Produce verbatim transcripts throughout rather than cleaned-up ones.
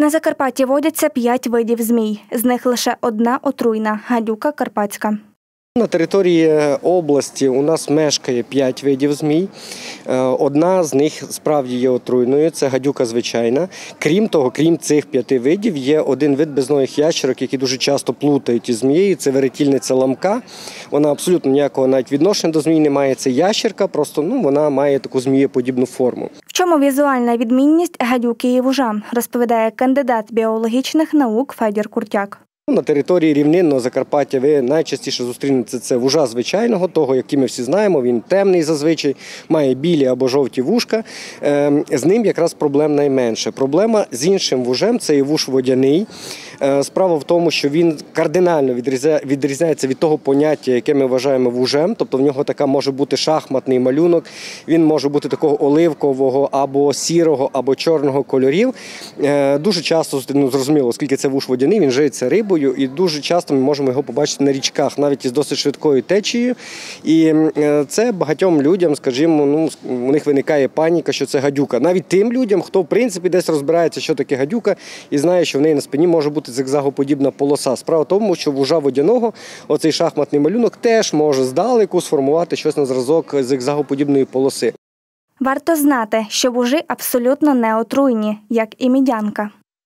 На Закарпатті водяться п'ять видів змій. З них лише одна отруйна – гадюка карпатська. На території області у нас мешкає п'ять видів змій. Одна з них справді є отруйною – це гадюка звичайна. Крім того, крім цих п'яти видів, є один вид безногих ящерок, які дуже часто плутають із змією. Це веретільниця ламка. Вона абсолютно ніякого навіть відношення до змій не має. Це ящерка, просто ну, вона має таку змієподібну форму. В чому візуальна відмінність гадюки і вужа, розповідає кандидат біологічних наук Федір Куртяк. На території рівнинного Закарпаття ви найчастіше зустрінете це вужа звичайного, того, який ми всі знаємо, він темний зазвичай, має білі або жовті вушка. З ним якраз проблем найменше. Проблема з іншим вужем – це і вуж водяний. Справа в тому, що він кардинально відрізняється від того поняття, яке ми вважаємо вужем, тобто в нього така може бути шахматний малюнок, він може бути такого оливкового або сірого, або чорного кольорів. Дуже часто, ну, зрозуміло, оскільки це вуж водяний, він живиться рибою, і дуже часто ми можемо його побачити на річках, навіть із досить швидкою течією. І це багатьом людям, скажімо, ну, у них виникає паніка, що це гадюка. Навіть тим людям, хто в принципі десь розбирається, що таке гадюка, і знає, що в неї на спині може бути зигзагоподібна полоса. Справа в тому, що вужа водяного, оцей шахматний малюнок, теж може здалеку сформувати щось на зразок зигзагоподібної полоси. Варто знати, що вужі абсолютно не отруйні, як і мідянка.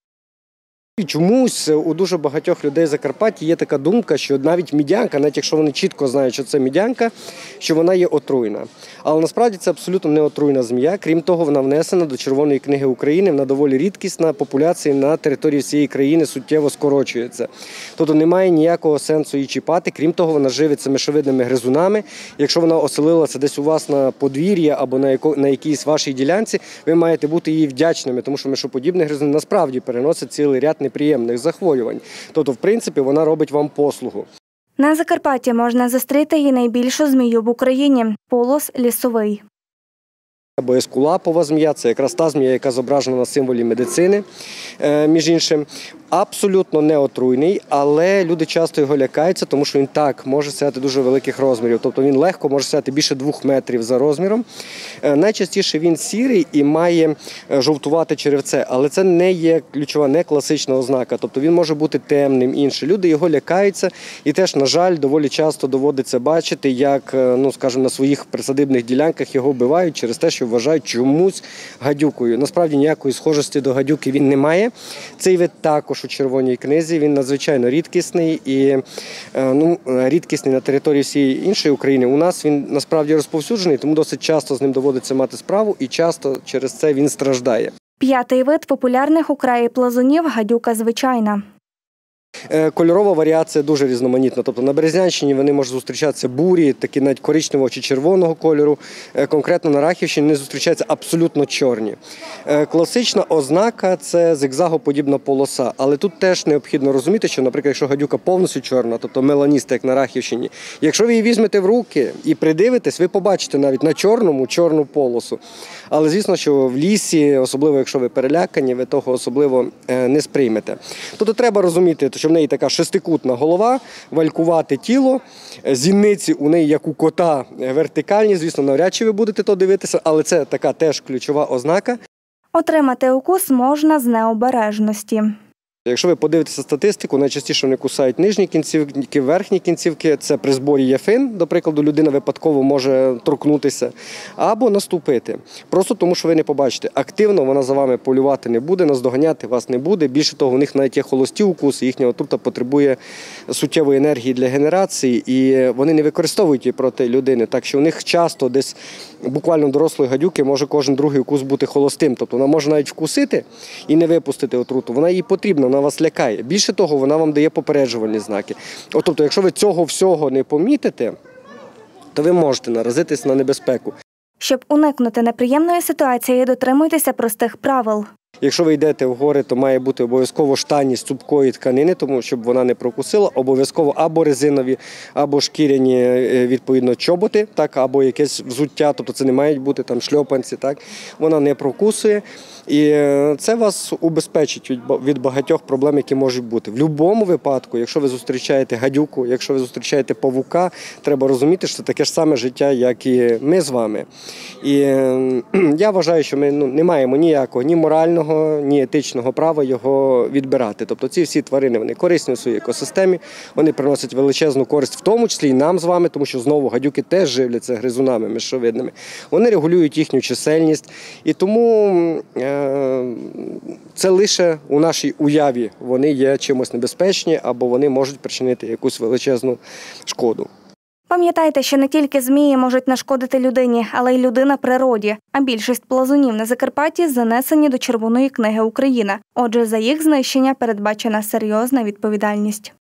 І чомусь у дуже багатьох людей Закарпатті є така думка, що навіть мідянка, навіть якщо вони чітко знають, що це мідянка, що вона є отруйна. Але насправді це абсолютно не отруйна змія. Крім того, вона внесена до Червоної книги України, вона доволі рідкісна, популяція на території всієї країни суттєво скорочується. Тобто немає ніякого сенсу її чіпати. Крім того, вона живиться мишовидними гризунами. Якщо вона оселилася десь у вас на подвір'ї або на, яко, на якійсь вашій ділянці, ви маєте бути їй вдячними, тому що мишоподібні гризуни насправді переносять цілий ряд неприємних захворювань. Тобто, в принципі, вона робить вам послугу. На Закарпатті можна зустріти і найбільшу змію в Україні – полос лісовий. Або ескулапова змія – це якраз та змія, яка зображена на символі медицини, між іншим. Абсолютно не отруйний, але люди часто його лякаються, тому що він так може сягати дуже великих розмірів. Тобто він легко може сягати більше двох метрів за розміром. Найчастіше він сірий і має жовтувате черевце, але це не є ключова, не класична ознака. Тобто він може бути темним, інший. Люди його лякаються і теж, на жаль, доволі часто доводиться бачити, як, ну, скажімо, на своїх присадибних ділянках його вбивають через те, що вважають чомусь гадюкою. Насправді ніякої схожості до гадюки він не має. Цей вид також у Червоній книзі, він надзвичайно рідкісний і ну, рідкісний на території всієї іншої України. У нас він насправді розповсюджений, тому досить часто з ним доводиться мати справу і часто через це він страждає. П'ятий вид популярних у краї плазунів – гадюка звичайна. Кольорова варіація дуже різноманітна. Тобто на Березнянщині вони можуть зустрічатися бурі, такі навіть коричневого чи червоного кольору. Конкретно на Рахівщині вони зустрічаються абсолютно чорні. Класична ознака – це зигзагоподібна полоса. Але тут теж необхідно розуміти, що, наприклад, якщо гадюка повністю чорна, тобто меланіста, як на Рахівщині, якщо ви її візьмете в руки і придивитесь, ви побачите навіть на чорному чорну полосу. Але, звісно, що в лісі, особливо якщо ви перелякані, ви того особливо не сприймете. Тобто треба розуміти, що в неї така шестикутна голова, валькувате тіло, зіниці у неї, як у кота, вертикальні. Звісно, навряд чи ви будете то дивитися, але це така теж ключова ознака. Отримати укус можна з необережності. Якщо ви подивитеся статистику, найчастіше вони кусають нижні кінцівки, верхні кінцівки. Це при зборі єфин, до прикладу, людина випадково може торкнутися, або наступити. Просто тому, що ви не побачите. Активно вона за вами полювати не буде, наздоганяти вас не буде. Більше того, у них навіть є холості укуси, їхня отрута потребує суттєвої енергії для генерації, і вони не використовують її проти людини. Так що у них часто десь буквально дорослої гадюки може кожен другий укус бути холостим. Тобто вона може навіть вкусити і не випустити отруту. Вона їй потрібна. Вона вас лякає. Більше того, вона вам дає попереджувальні знаки. От, тобто, якщо ви цього всього не помітите, то ви можете наразитись на небезпеку. Щоб уникнути неприємної ситуації, дотримуйтеся простих правил. Якщо ви йдете в гори, то має бути обов'язково штані з цупкої тканини, тому щоб вона не прокусила, обов'язково або резинові, або шкіряні, відповідно, чоботи, так, або якесь взуття, тобто це не мають бути там шльопанці, так, вона не прокусує. І це вас убезпечить від багатьох проблем, які можуть бути. В будь-якому випадку, якщо ви зустрічаєте гадюку, якщо ви зустрічаєте павука, треба розуміти, що це таке ж саме життя, як і ми з вами. І я вважаю, що ми ну, не маємо ніякого ні морального, морального, ні етичного права його відбирати. Тобто ці всі тварини, вони корисні у своїй екосистемі, вони приносять величезну користь, в тому числі і нам з вами, тому що знову гадюки теж живляться гризунами мишовидними. Вони регулюють їхню чисельність, і тому е- це лише у нашій уяві вони є чимось небезпечні або вони можуть причинити якусь величезну шкоду. Пам'ятайте, що не тільки змії можуть нашкодити людині, але й людина природі. А більшість плазунів на Закарпатті занесені до Червоної книги України. Отже, за їх знищення передбачена серйозна відповідальність.